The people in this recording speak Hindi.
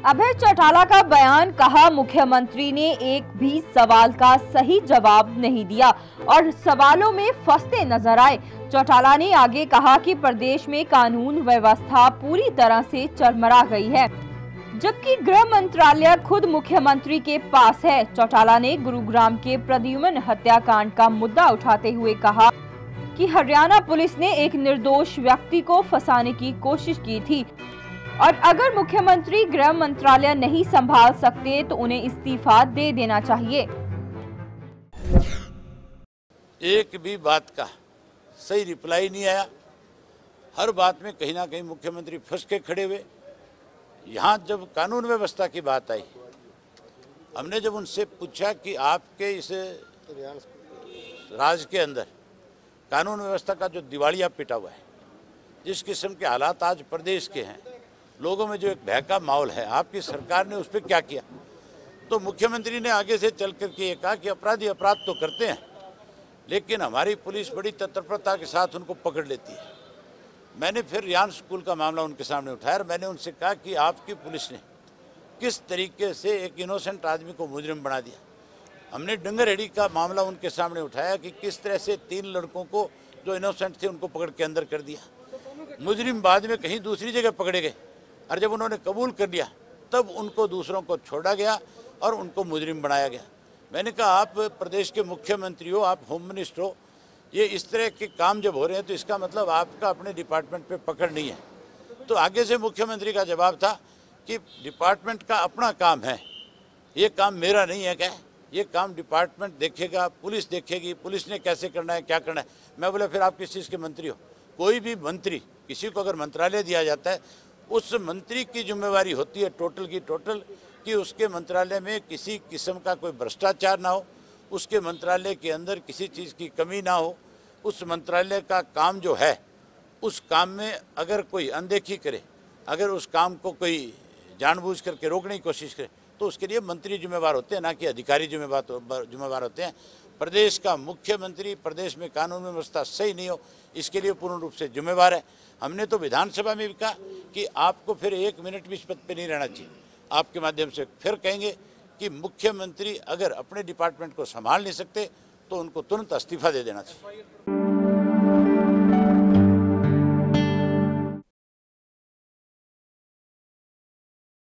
अभय चौटाला का बयान, कहा मुख्यमंत्री ने एक भी सवाल का सही जवाब नहीं दिया और सवालों में फंसते नजर आए। चौटाला ने आगे कहा कि प्रदेश में कानून व्यवस्था पूरी तरह से चरमरा गई है, जबकि गृह मंत्रालय खुद मुख्यमंत्री के पास है। चौटाला ने गुरुग्राम के प्रद्युम्न हत्याकांड का मुद्दा उठाते हुए कहा कि हरियाणा पुलिस ने एक निर्दोष व्यक्ति को फंसाने की कोशिश की थी और अगर मुख्यमंत्री गृह मंत्रालय नहीं संभाल सकते तो उन्हें इस्तीफा दे देना चाहिए। एक भी बात का सही रिप्लाई नहीं आया। हर बात में कहीं ना कहीं मुख्यमंत्री फंस के खड़े हुए। यहाँ जब कानून व्यवस्था की बात आई, हमने जब उनसे पूछा कि आपके इस राज्य के अंदर कानून व्यवस्था का जो दिवालिया पिटा हुआ है, जिस किस्म के हालात आज प्रदेश के हैं, लोगों में जो एक भय का माहौल है, आपकी सरकार ने उस पर क्या किया? तो मुख्यमंत्री ने आगे से चल करके ये कहा कि अपराधी अपराध तो करते हैं, लेकिन हमारी पुलिस बड़ी तत्परता के साथ उनको पकड़ लेती है। मैंने फिर रियान स्कूल का मामला उनके सामने उठाया और मैंने उनसे कहा कि आपकी पुलिस ने किस तरीके से एक इनोसेंट आदमी को मुजरिम बना दिया। हमने डंगरहेड़ी का मामला उनके सामने उठाया कि किस तरह से 3 लड़कों को जो इनोसेंट थे उनको पकड़ के अंदर कर दिया। मुजरिम बाद में कहीं दूसरी जगह पकड़े गए और जब उन्होंने कबूल कर लिया तब उनको दूसरों को छोड़ा गया और उनको मुजरिम बनाया गया। मैंने कहा आप प्रदेश के मुख्यमंत्री हो, आप होम मिनिस्टर हो, ये इस तरह के काम जब हो रहे हैं तो इसका मतलब आपका अपने डिपार्टमेंट पे पकड़ नहीं है। तो आगे से मुख्यमंत्री का जवाब था कि डिपार्टमेंट का अपना काम है, ये काम मेरा नहीं है। क्या ये काम डिपार्टमेंट देखेगा, पुलिस देखेगी, पुलिस ने कैसे करना है, क्या करना है। मैं बोला फिर आप किस चीज़ के मंत्री हो? कोई भी मंत्री, किसी को अगर मंत्रालय दिया जाता है, उस मंत्री की जिम्मेवारी होती है टोटल की टोटल कि उसके मंत्रालय में किसी किस्म का कोई भ्रष्टाचार ना हो, उसके मंत्रालय के अंदर किसी चीज़ की कमी ना हो। उस मंत्रालय का काम जो है, उस काम में अगर कोई अनदेखी करे, अगर उस काम को कोई जानबूझ करके रोकने की कोशिश करे, तो उसके लिए मंत्री जिम्मेवार होते हैं, ना कि अधिकारी जिम्मेवार होते हैं। प्रदेश का मुख्यमंत्री प्रदेश में कानून व्यवस्था सही नहीं हो, इसके लिए पूर्ण रूप से जिम्मेवार है। हमने तो विधानसभा में भी कहा कि आपको फिर 1 मिनट भी इस पद पर नहीं रहना चाहिए। आपके माध्यम से फिर कहेंगे कि मुख्यमंत्री अगर अपने डिपार्टमेंट को संभाल नहीं सकते तो उनको तुरंत इस्तीफा दे देना चाहिए।